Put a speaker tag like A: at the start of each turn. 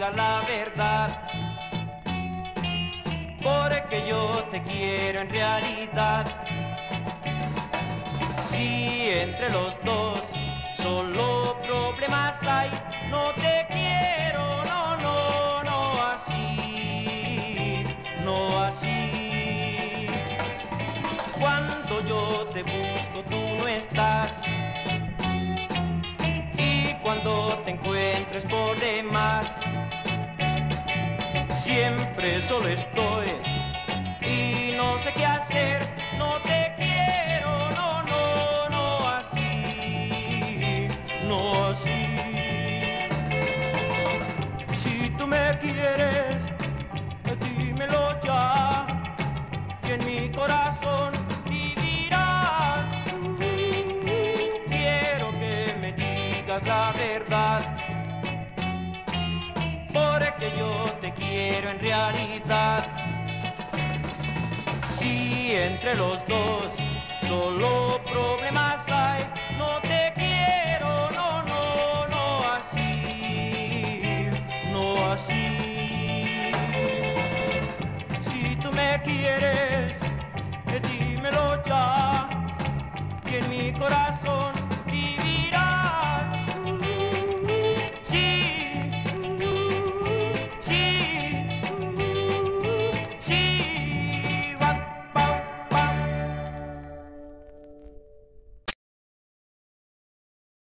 A: digas la verdad, porque yo te quiero en realidad. Si entre los dos solo problemas hay, no te quiero, no, no, no así, no así. Cuando yo te busco tú no estás, y cuando te encuentres por demás, siempre solo estoy y no sé qué hacer, no te quiero, no, no, no así, no así. Si tú me quieres, dímelo ya, que en mi corazón vivirás. Quiero que me digas la verdad, porque yo te quiero en realidad. Si entre los dos solo problemas